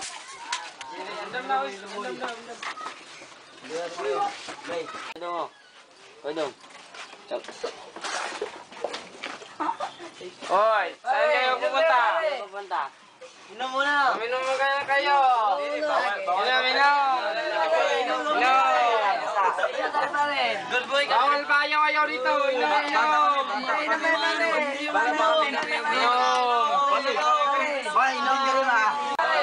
Andam na, andam na. Ano mo? Ano? Hoy, saan kayo pupunta? Pupunta. Inom muna. Minom mo kayo. Inom. Good boy ka. Bawal pa ayaw dito. Inom. Boy, inom ka rin ah.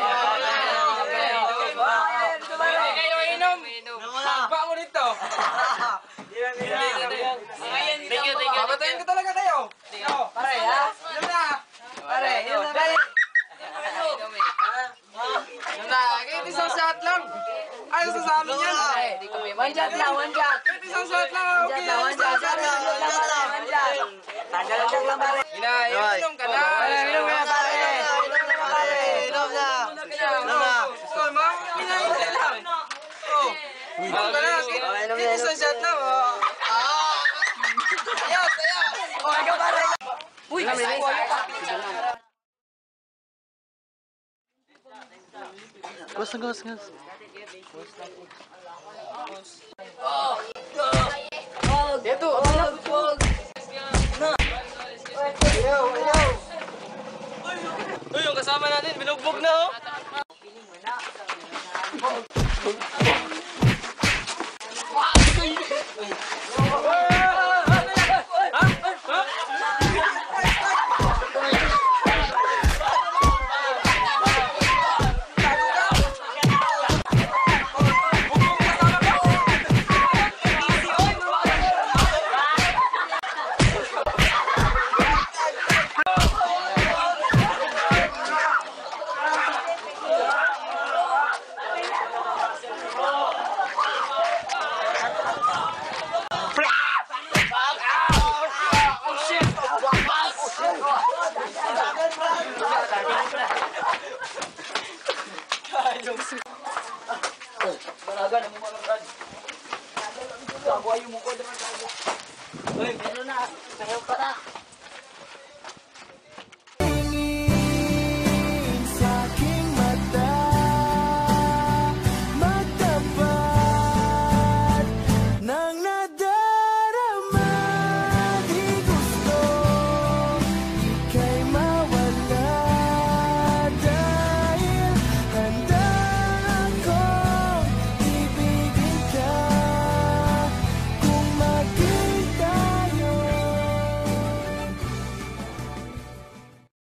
Kayo inom. Inom muna. Ba mo dito. Thank you. Papatayin ko talaga kayo. Pare, ha? Inom na. Pare, inom na pare. Inom na. Kahit isang shot lang. Ayaw sa amin yan. One shot lang, one shot. Kahit isang shot lang. Okay. One shot lang. Tagal lang pare. Inom ka na. Inom na pare. Inom na. Inom na. Oh, mga pinahintay lang. Oh. Inom ka na. Kahit isang shot lang. Ayos. Oh, ikaw pare. Uy, Gus. Dito. Uy, yung kasama natin, binugbog na oh. Uy, meron na. Sayaw pa na.